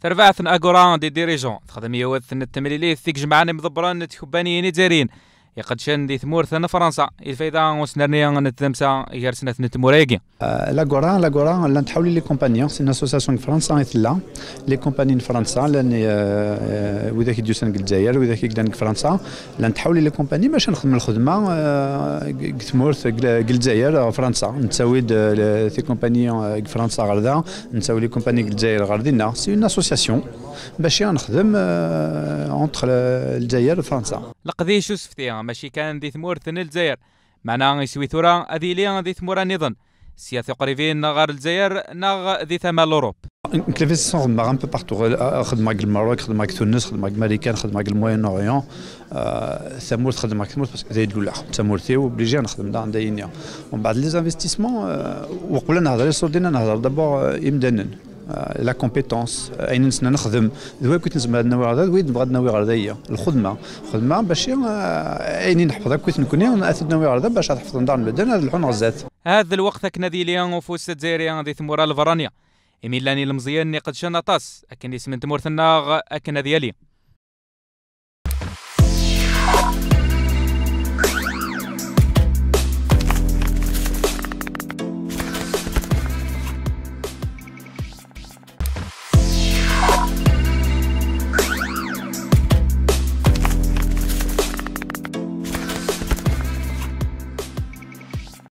ترفعت اغوران دي ديريجون تخدم يوث التمليلي ثيك جمعنا مضبران تكوباني نيزيرين يقدشن دي ثمور ثنا فرنسا الفايدة وسنرنيا نتلمسا يرسنا نتمورايكي لاغوران لان تحولي لي كومبانيون سي اسوسياسيون فرنسا مثلا لي كومبانيين فرنسا لان وذاك يدوسن الجزائر وذاك يقدان فرنسا لان تحولي لي كومباني باش نخدم الخدمه ثمور الجزائر فرنسا نتساوي في كومباني فرنسا غردا نتساوي لي كومباني الجزائر غردينا سي اون اسوسياسيون باش نخدم اونتر الجزائر وفرنسا. لقدي شو سفتيها ماشي كان دي ثمور ثن الجزائر معناها يسوي ثورة هذه لي دي ثمور نظن سياسة قريبين نغار الجزائر نغ ذي ثمال أوروب. انكليفيسيون خدمة ان بو بارتو خدمة المغرب خدمة تونس خدمة الماريكان خدمة الموين اوريون ثمور خدمة ثمور باسكو زايد الاولى ثمورتي وبليجي نخدم دا عندنا ومن بعد لي زانفستيسمون وقبل نهضر صدينا نهضر دابور يمدنن لا كومبيتونس اين نسنا نخدم ذوي كنت نزمر نوي غدا ذوي نبغى نوي غدا الخدمه باش اين نحفظها كنت نكون ناثر نوي غدا باش تحفظ نضع المدن هذا الحون غزات هذا الوقت كنادي ليان وفوس الجزائريه دي ثمورا الفرانيه ايميلاني المزيان قد شنا طاس اكن اسم تمور ثنا اكن ديالي